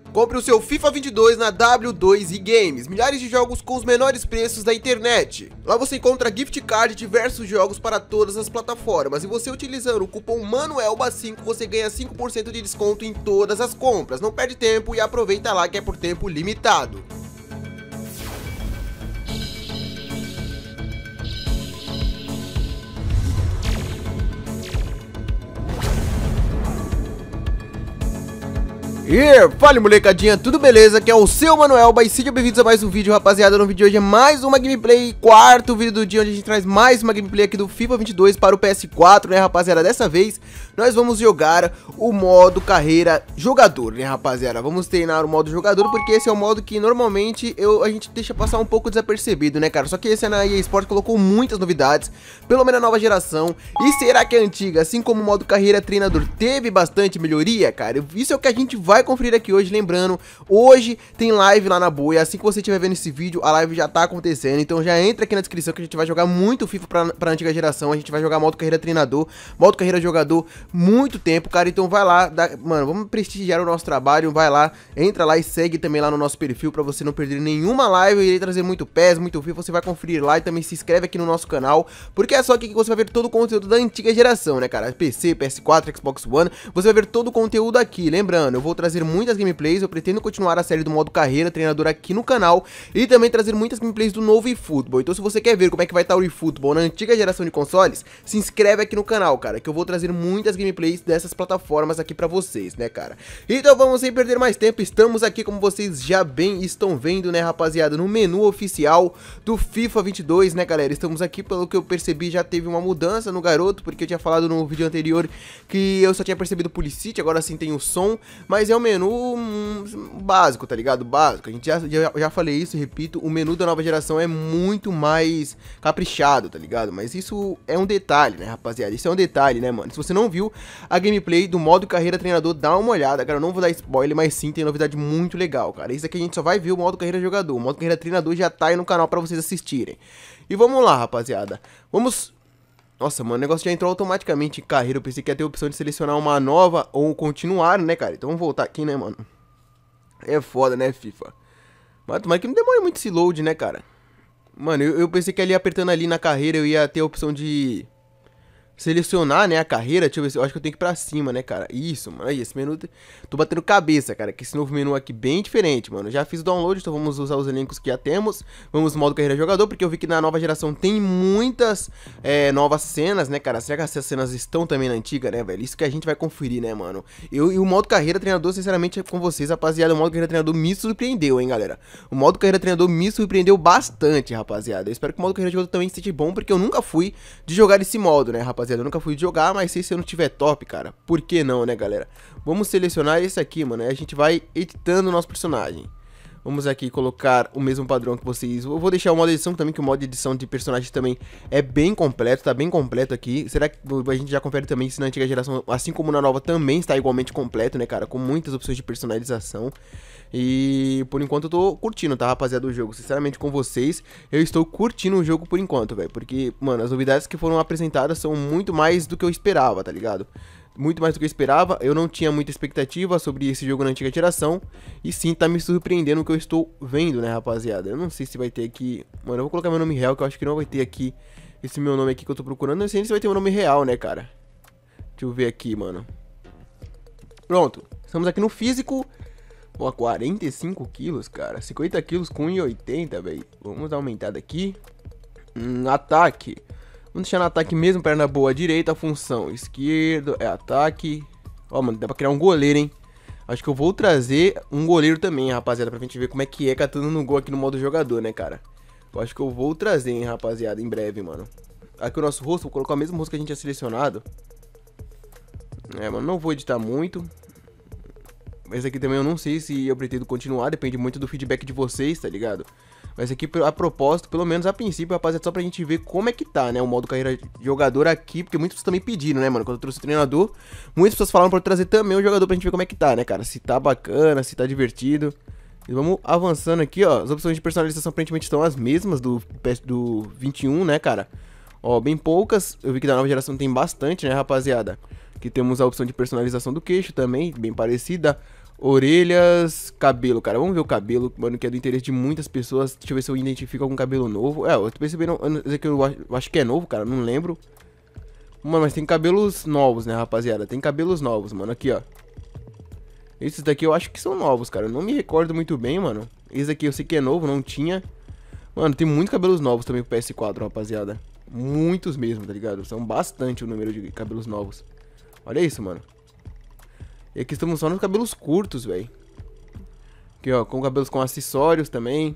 Compre o seu FIFA 22 na W2 Games, milhares de jogos com os menores preços da internet. Lá você encontra gift card de diversos jogos para todas as plataformas e você utilizando o cupom MANUELBA5 você ganha 5% de desconto em todas as compras. Não perde tempo e aproveita lá que é por tempo limitado. E fala molecadinha, tudo beleza? Aqui é o seu Manuelba e sejam bem-vindos a mais um vídeo, rapaziada. No vídeo de hoje é mais uma gameplay, quarto vídeo do dia, onde a gente traz mais uma gameplay aqui do FIFA 22 para o PS4, né, rapaziada? Dessa vez nós vamos jogar o modo carreira jogador, né, rapaziada? Vamos treinar o modo jogador porque esse é o modo que normalmente a gente deixa passar um pouco desapercebido, né, cara? Só que esse ano a EA Sports colocou muitas novidades, pelo menos a nova geração. E será que a antiga, assim como o modo carreira treinador, teve bastante melhoria, cara? Isso é o que a gente vai conferir aqui hoje. Lembrando, hoje tem live lá na Boia. Assim que você estiver vendo esse vídeo, a live já tá acontecendo. Então já entra aqui na descrição que a gente vai jogar muito FIFA pra antiga geração. A gente vai jogar modo carreira treinador, modo carreira jogador, muito tempo, cara. Então vai lá, mano, vamos prestigiar o nosso trabalho. Vai lá, entra lá e segue também lá no nosso perfil pra você não perder nenhuma live. Eu irei trazer muito PES, muito FIFA, você vai conferir lá. E também se inscreve aqui no nosso canal, porque é só aqui que você vai ver todo o conteúdo da antiga geração, né, cara? PC, PS4, Xbox One, você vai ver todo o conteúdo aqui. Lembrando, eu vou trazer muitas gameplays, eu pretendo continuar a série do modo carreira treinador aqui no canal e também trazer muitas gameplays do novo eFootball. Então se você quer ver como é que vai estar o eFootball na antiga geração de consoles, se inscreve aqui no canal, cara, que eu vou trazer muitas gameplays dessas plataformas aqui pra vocês, né, cara? Então vamos sem perder mais tempo, estamos aqui, como vocês já bem estão vendo, né, rapaziada, no menu oficial do FIFA 22, né, galera? Estamos aqui, pelo que eu percebi, já teve uma mudança no garoto, porque eu tinha falado no vídeo anterior que eu só tinha percebido o Pulisic, agora sim tem o som, mas é o menu básico, tá ligado? Básico. A gente já falei isso, repito, o menu da nova geração é muito mais caprichado, tá ligado? Mas isso é um detalhe, né, rapaziada? Isso é um detalhe, né, mano? Se você não viu a gameplay do modo carreira treinador, dá uma olhada, cara. Eu não vou dar spoiler, mas sim, tem novidade muito legal, cara. Isso aqui a gente só vai ver o modo carreira jogador. O modo carreira treinador já tá aí no canal pra vocês assistirem. E vamos lá, rapaziada. Vamos... Nossa, mano, o negócio já entrou automaticamente em carreira. Eu pensei que ia ter a opção de selecionar uma nova ou continuar, né, cara? Então vamos voltar aqui, né, mano? É foda, né, FIFA? Mas tomara que não demore muito esse load, né, cara? Mano, eu pensei que ali apertando ali na carreira eu ia ter a opção de selecionar, né, a carreira. Deixa eu ver se eu acho que eu tenho que ir pra cima, né, cara? Isso, mano. Aí, esse menu... Tô batendo cabeça, cara. Que esse novo menu aqui bem diferente, mano. Já fiz o download, então vamos usar os elencos que já temos. Vamos no modo carreira jogador, porque eu vi que na nova geração tem muitas novas cenas, né, cara? Será que essas cenas estão também na antiga, né, velho? Isso que a gente vai conferir, né, mano? E o modo carreira treinador, sinceramente, é com vocês, rapaziada. O modo carreira treinador me surpreendeu, hein, galera? O modo carreira treinador me surpreendeu bastante, rapaziada. Eu espero que o modo carreira jogador também esteja bom, porque eu nunca fui de jogar esse modo, né, rapaziada? Eu nunca fui de jogar, mas se eu não tiver top, cara, por que não, né, galera? Vamos selecionar esse aqui, mano, e a gente vai editando o nosso personagem. Vamos aqui colocar o mesmo padrão que vocês... Eu vou deixar o modo edição também, que o modo edição de personagem também é bem completo, tá bem completo aqui. Será que a gente já confere também se na antiga geração, assim como na nova, também está igualmente completo, né, cara? Com muitas opções de personalização. E por enquanto eu tô curtindo, tá, rapaziada, o jogo. Sinceramente, com vocês, eu estou curtindo o jogo por enquanto, velho. Porque, mano, as novidades que foram apresentadas são muito mais do que eu esperava, tá ligado? Muito mais do que eu esperava. Eu não tinha muita expectativa sobre esse jogo na antiga geração. E sim, tá me surpreendendo o que eu estou vendo, né, rapaziada? Eu não sei se vai ter aqui... Mano, eu vou colocar meu nome real, que eu acho que não vai ter aqui esse meu nome aqui que eu tô procurando. Não sei se vai ter meu nome real, né, cara? Deixa eu ver aqui, mano. Pronto. Estamos aqui no físico... Pô, 45 quilos, cara. 50 quilos com 1,80, velho. Vamos dar uma aumentada aqui. Ataque. Vamos deixar no ataque mesmo, perna boa. Direita, função. Esquerdo, é ataque. Ó, mano, dá pra criar um goleiro, hein? Acho que eu vou trazer um goleiro também, rapaziada, pra gente ver como é que é catando no gol aqui no modo jogador, né, cara? Eu acho que eu vou trazer, hein, rapaziada, em breve, mano. Aqui o nosso rosto, vou colocar o mesmo rosto que a gente tinha selecionado. É, mano, não vou editar muito. Mas aqui também eu não sei se eu pretendo continuar, depende muito do feedback de vocês, tá ligado? Mas aqui a propósito, pelo menos a princípio, rapaziada, só pra gente ver como é que tá, né, o modo carreira jogador aqui, porque muitas pessoas também pediram, né, mano, quando eu trouxe o treinador, muitas pessoas falaram pra eu trazer também o jogador pra gente ver como é que tá, né, cara, se tá bacana, se tá divertido. E vamos avançando aqui, ó, as opções de personalização aparentemente estão as mesmas do 21, né, cara? Ó, bem poucas, eu vi que da nova geração tem bastante, né, rapaziada? Aqui temos a opção de personalização do queixo também, bem parecida. Orelhas, cabelo, cara. Vamos ver o cabelo, mano, que é do interesse de muitas pessoas. Deixa eu ver se eu identifico algum cabelo novo. Eu tô percebendo, esse aqui eu acho que é novo, cara, não lembro. Mano, mas tem cabelos novos, né, rapaziada? Tem cabelos novos, mano, aqui, ó. Esses daqui eu acho que são novos, cara. Eu não me recordo muito bem, mano. Esse aqui eu sei que é novo, não tinha. Mano, tem muitos cabelos novos também pro PS4, rapaziada. Muitos mesmo, tá ligado? São bastante o número de cabelos novos. Olha isso, mano. E aqui estamos só nos cabelos curtos, velho. Aqui, ó, com cabelos com acessórios também.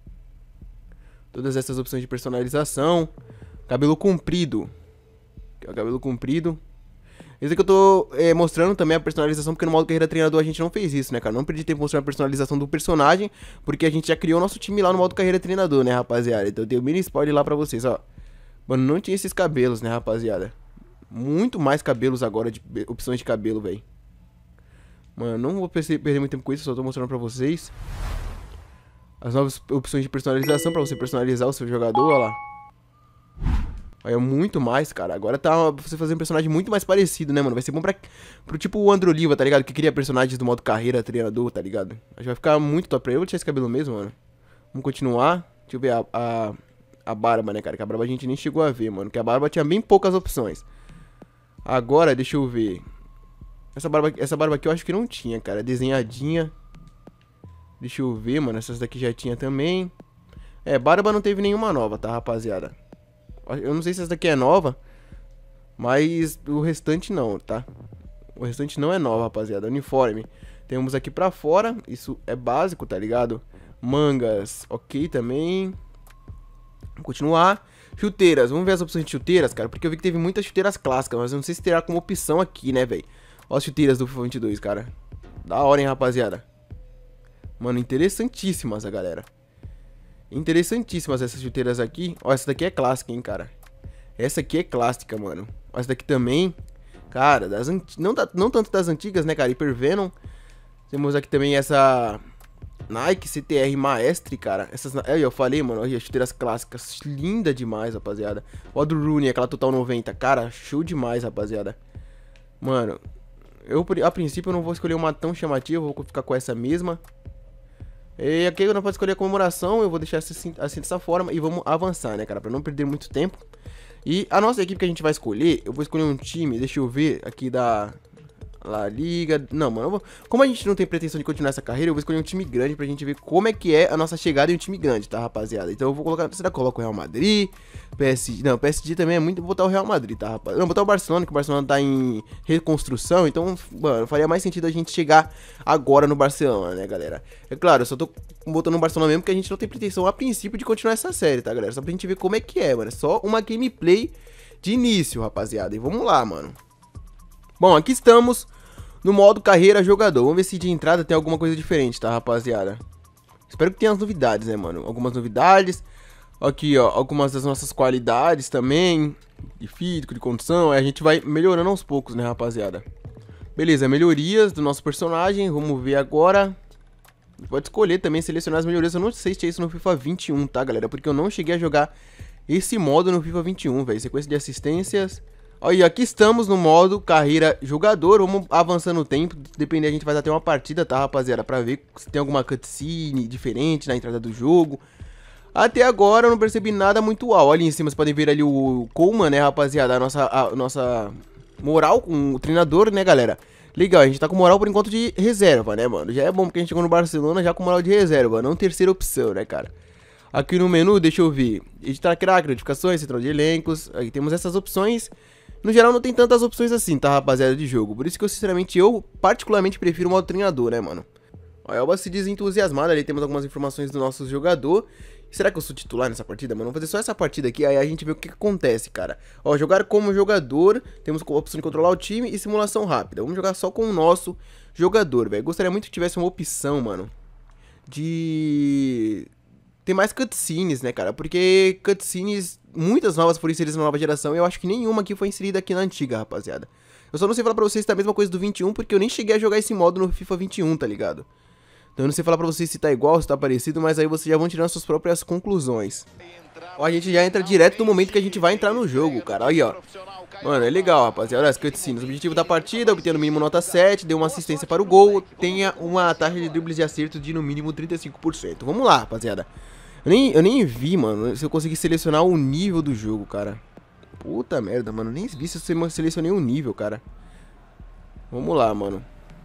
Todas essas opções de personalização. Cabelo comprido. Aqui, ó, cabelo comprido. Esse aqui eu tô mostrando também a personalização, porque no modo carreira treinador a gente não fez isso, né, cara? Não perdi tempo mostrando a personalização do personagem, porque a gente já criou nosso time lá no modo carreira treinador, né, rapaziada? Então eu tenho um mini spoiler lá pra vocês, ó. Mano, não tinha esses cabelos, né, rapaziada? Muito mais cabelos agora, de opções de cabelo, velho. Mano, não vou perder muito tempo com isso, só tô mostrando pra vocês as novas opções de personalização pra você personalizar o seu jogador, ó lá. Aí é muito mais, cara. Agora tá você fazer um personagem muito mais parecido, né, mano? Vai ser bom pro tipo o Androliva, tá ligado? Que cria personagens do modo carreira, treinador, tá ligado? Acho que vai ficar muito top pra eu. Vou tirar esse cabelo mesmo, mano. Vamos continuar. Deixa eu ver a barba, né, cara? Que a barba a gente nem chegou a ver, mano. Que a barba tinha bem poucas opções. Agora, deixa eu ver. Essa barba aqui eu acho que não tinha, cara. Desenhadinha. Deixa eu ver, mano. Essas daqui já tinha também. Barba não teve nenhuma nova, tá, rapaziada? Eu não sei se essa daqui é nova, mas o restante não, tá? O restante não é nova, rapaziada. Uniforme. Temos aqui pra fora. Isso é básico, tá ligado? Mangas, ok também. Vamos continuar. Chuteiras. Vamos ver as opções de chuteiras, cara. Porque eu vi que teve muitas chuteiras clássicas, mas eu não sei se terá como opção aqui, né, velho? Ó as chuteiras do FIFA 22, cara. Da hora, hein, rapaziada. Mano, interessantíssimas, a galera. Interessantíssimas essas chuteiras aqui. Ó, essa daqui é clássica, hein, cara. Essa aqui é clássica, mano. Ó, essa daqui também. Cara, não tanto das antigas, né, cara. Hypervenom. Temos aqui também essa Nike CTR Maestre, cara. Essas, eu falei, mano. Olha, chuteiras clássicas. Linda demais, rapaziada. Ó, do Rooney, aquela Total 90. Cara, show demais, rapaziada. Mano, a princípio eu não vou escolher uma tão chamativa. Vou ficar com essa mesma. E aqui eu não posso escolher a comemoração, eu vou deixar assim dessa forma e vamos avançar, né, cara, pra não perder muito tempo. E a nossa equipe que a gente vai escolher, eu vou escolher um time, deixa eu ver aqui da La Liga. Não, mano, como a gente não tem pretensão de continuar essa carreira, eu vou escolher um time grande pra gente ver como é que é a nossa chegada em um time grande, tá, rapaziada? Então eu vou colocar, será que eu coloco o Real Madrid, PSG, não, PSG também é muito, vou botar o Real Madrid, tá, rapaziada? Não, vou botar o Barcelona, que o Barcelona tá em reconstrução, então, mano, faria mais sentido a gente chegar agora no Barcelona, né, galera? É claro, eu só tô botando no Barcelona mesmo porque a gente não tem pretensão a princípio de continuar essa série, tá, galera? Só pra gente ver como é que é, mano, é só uma gameplay de início, rapaziada, e vamos lá, mano. Bom, aqui estamos no modo carreira jogador. Vamos ver se de entrada tem alguma coisa diferente, tá, rapaziada? Espero que tenha as novidades, né, mano? Algumas novidades. Aqui, ó, algumas das nossas qualidades também. De físico, de condição. Aí a gente vai melhorando aos poucos, né, rapaziada? Beleza, melhorias do nosso personagem. Vamos ver agora. Pode escolher também, selecionar as melhorias. Eu não sei se é isso no FIFA 21, tá, galera? Porque eu não cheguei a jogar esse modo no FIFA 21, velho. Sequência de assistências. Olha, aqui estamos no modo carreira jogador. Vamos avançando o tempo. Depender, a gente vai até uma partida, tá, rapaziada? Pra ver se tem alguma cutscene diferente na entrada do jogo. Até agora eu não percebi nada muito uau. Olha em cima, vocês podem ver ali o Coleman, né, rapaziada? A nossa moral com o treinador, né, galera? Legal, a gente tá com moral por enquanto de reserva, né, mano? Já é bom porque a gente chegou no Barcelona já com moral de reserva, não terceira opção, né, cara? Aqui no menu, deixa eu ver. Editar crack, notificações, central de elencos. Aí temos essas opções. No geral não tem tantas opções assim, tá, rapaziada, de jogo. Por isso que eu, sinceramente, particularmente prefiro o modo treinador, né, mano? Ó, a Elba se diz entusiasmada, ali temos algumas informações do nosso jogador. Será que eu sou titular nessa partida, mano? Vamos fazer só essa partida aqui, aí a gente vê o que acontece, cara. Ó, jogar como jogador, temos a opção de controlar o time e simulação rápida. Vamos jogar só com o nosso jogador, velho. Gostaria muito que tivesse uma opção, mano, de ter mais cutscenes, né, cara? Porque cutscenes, muitas novas foram inseridas na nova geração e eu acho que nenhuma aqui foi inserida aqui na antiga, rapaziada. Eu só não sei falar pra vocês se tá a mesma coisa do 21, porque eu nem cheguei a jogar esse modo no FIFA 21, tá ligado? Então eu não sei falar pra vocês se tá igual, se tá parecido, mas aí vocês já vão tirando suas próprias conclusões. Ó, a gente já entra direto no momento que a gente vai entrar no jogo, cara. Aí, ó. Mano, é legal, rapaziada. Olha as cutscenes. O objetivo da partida, obter no mínimo nota 7, dê uma assistência para o gol, tenha uma taxa de dribles de acerto de no mínimo 35%. Vamos lá, rapaziada. Eu nem vi, mano, se eu consegui selecionar o nível do jogo, cara. Puta merda, mano. Nem vi se eu selecionei o nível, cara. Vamos lá, mano.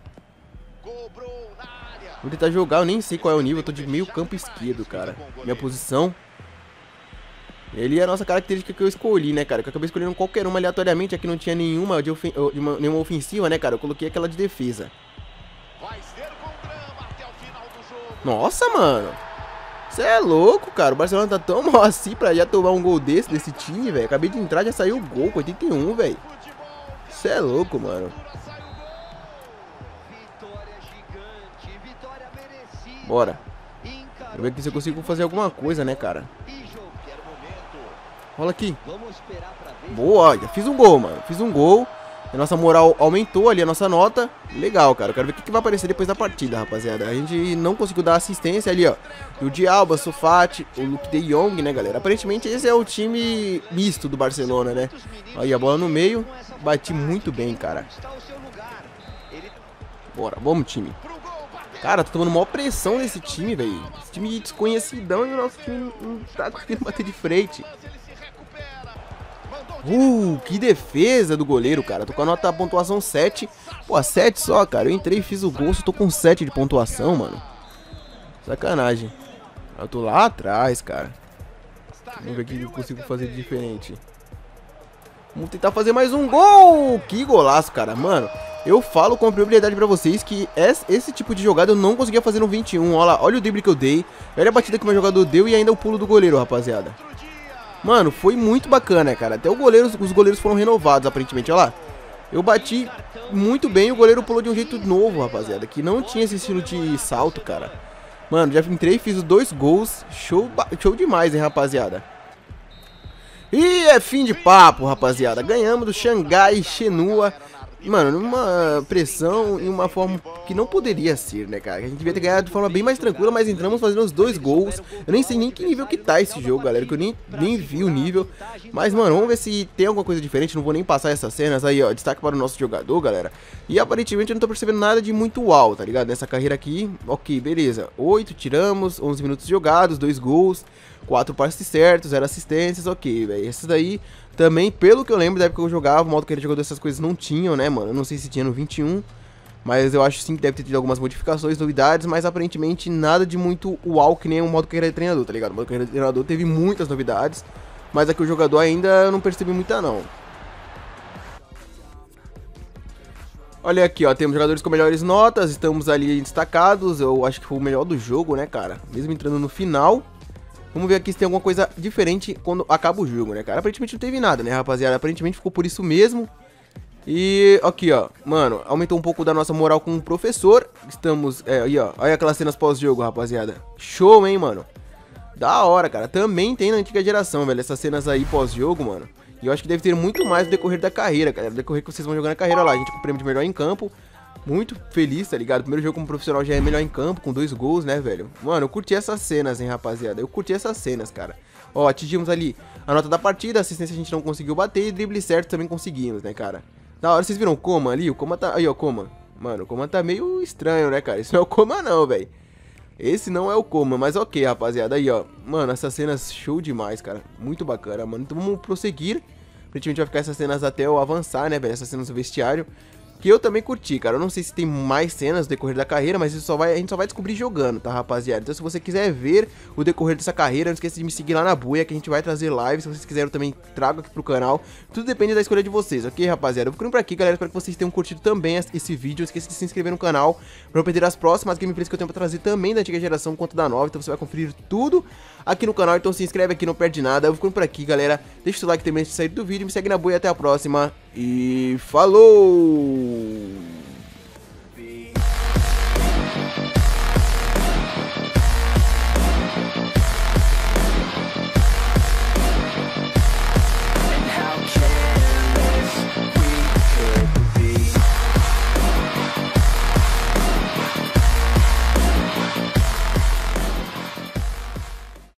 Vou tentar jogar, eu nem sei qual é o nível. Eu tô de meio campo esquerdo, cara. Minha posição. Ele é a nossa característica que eu escolhi, né, cara? Que eu acabei escolhendo qualquer uma aleatoriamente. Aqui não tinha nenhuma nenhuma ofensiva, né, cara? Eu coloquei aquela de defesa. Nossa, mano. Você é louco, cara. O Barcelona tá tão mal assim pra já tomar um gol desse time, velho. Acabei de entrar, já saiu o gol com 81, velho. Você é louco, mano. Bora. Vou ver aqui se eu consigo fazer alguma coisa, né, cara? Rola aqui. Boa, já fiz um gol, mano. Fiz um gol. A nossa moral aumentou ali, a nossa nota. Legal, cara. Eu quero ver o que vai aparecer depois da partida, rapaziada. A gente não conseguiu dar assistência ali, ó. O Dialba, Sofati, o Luke de Jong, né, galera? Aparentemente esse é o time misto do Barcelona, né? Aí a bola no meio. Bati muito bem, cara. Bora, vamos, time. Cara, tô tomando maior pressão nesse time, velho. Esse time desconhecidão e o nosso time não tá conseguindo bater de frente. Que defesa do goleiro, cara. Tô com a nota da pontuação 7. Pô, 7 só, cara. Eu entrei e fiz o gol, só tô com 7 de pontuação, mano. Sacanagem. Eu tô lá atrás, cara. Vamos ver o que eu consigo fazer de diferente. Vamos tentar fazer mais um gol. Que golaço, cara. Mano, eu falo com propriedade pra vocês que esse tipo de jogada eu não conseguia fazer no 21. Olha lá, olha o drible que eu dei. Olha a batida que o meu jogador deu e ainda o pulo do goleiro, rapaziada. Mano, foi muito bacana, cara. Até os goleiros foram renovados, aparentemente. Olha lá. Eu bati muito bem, o goleiro pulou de um jeito novo, rapaziada. Que não tinha esse estilo de salto, cara. Mano, já entrei e fiz os 2 gols. Show demais, hein, rapaziada. E é fim de papo, rapaziada. Ganhamos do Xangai Shenhua. Mano, numa pressão e uma forma que não poderia ser, né, cara? A gente devia ter ganhado de forma bem mais tranquila, mas entramos fazendo os 2 gols. Eu nem sei nem que nível que tá esse jogo, galera, que eu nem vi o nível. Mas, mano, vamos ver se tem alguma coisa diferente. Não vou nem passar essas cenas aí, ó. Destaque para o nosso jogador, galera. E aparentemente eu não tô percebendo nada de muito uau, tá ligado? Nessa carreira aqui, ok, beleza. 8 tiramos, 11 minutos jogados, 2 gols, 4 passes certos, 0 assistências, ok, velho. Esses daí também, pelo que eu lembro da época que eu jogava, o modo que ele jogou dessas coisas não tinham, né, mano? Eu não sei se tinha no 21, mas eu acho sim que deve ter tido algumas modificações, novidades, mas aparentemente nada de muito uau que nem o modo carreira de treinador, tá ligado? O modo carreira de treinador teve muitas novidades, mas aqui o jogador ainda eu não percebi muita não. Olha aqui, ó, temos jogadores com melhores notas, estamos ali destacados, eu acho que foi o melhor do jogo, né, cara? Mesmo entrando no final. Vamos ver aqui se tem alguma coisa diferente quando acaba o jogo, né, cara? Aparentemente não teve nada, né, rapaziada? Aparentemente ficou por isso mesmo. E aqui, ó, mano, aumentou um pouco da nossa moral com o professor. Estamos, aí, ó, olha aquelas cenas pós-jogo, rapaziada. Show, hein, mano? Da hora, cara. Também tem na antiga geração, velho, essas cenas aí pós-jogo, mano. E eu acho que deve ter muito mais no decorrer da carreira, cara. No decorrer que vocês vão jogando a carreira lá. A gente com o prêmio de melhor em campo. Muito feliz, tá ligado? Primeiro jogo como profissional já é melhor em campo, com 2 gols, né, velho? Mano, eu curti essas cenas, hein, rapaziada? Eu curti essas cenas, cara. Ó, atingimos ali a nota da partida, assistência a gente não conseguiu bater e drible certo também conseguimos, né, cara? Da hora, vocês viram o Coma ali? O Coma tá... Aí, ó, Coma. Mano, o Coma tá meio estranho, né, cara? Isso não é o Coma não, velho. Esse não é o Coma, mas ok, rapaziada. Aí, ó. Mano, essas cenas show demais, cara. Muito bacana, mano. Então vamos prosseguir. Aparentemente vai ficar essas cenas até eu avançar, né, velho? Essas cenas do vestiário. Que eu também curti, cara. Eu não sei se tem mais cenas no decorrer da carreira, mas isso a gente só vai descobrir jogando, tá, rapaziada? Então se você quiser ver o decorrer dessa carreira, não esqueça de me seguir lá na buia, que a gente vai trazer lives. Se vocês quiserem, eu também trago aqui pro canal. Tudo depende da escolha de vocês, ok, rapaziada? Eu vou ficando por aqui, galera. Espero que vocês tenham curtido também esse vídeo. Não esqueça de se inscrever no canal pra não perder as próximas gameplays que eu tenho pra trazer também da antiga geração quanto da nova. Então você vai conferir tudo aqui no canal. Então se inscreve aqui, não perde nada. Eu vou ficando por aqui, galera. Deixa o seu like também antes de sair do vídeo. Me segue na buia, até a próxima. E falou!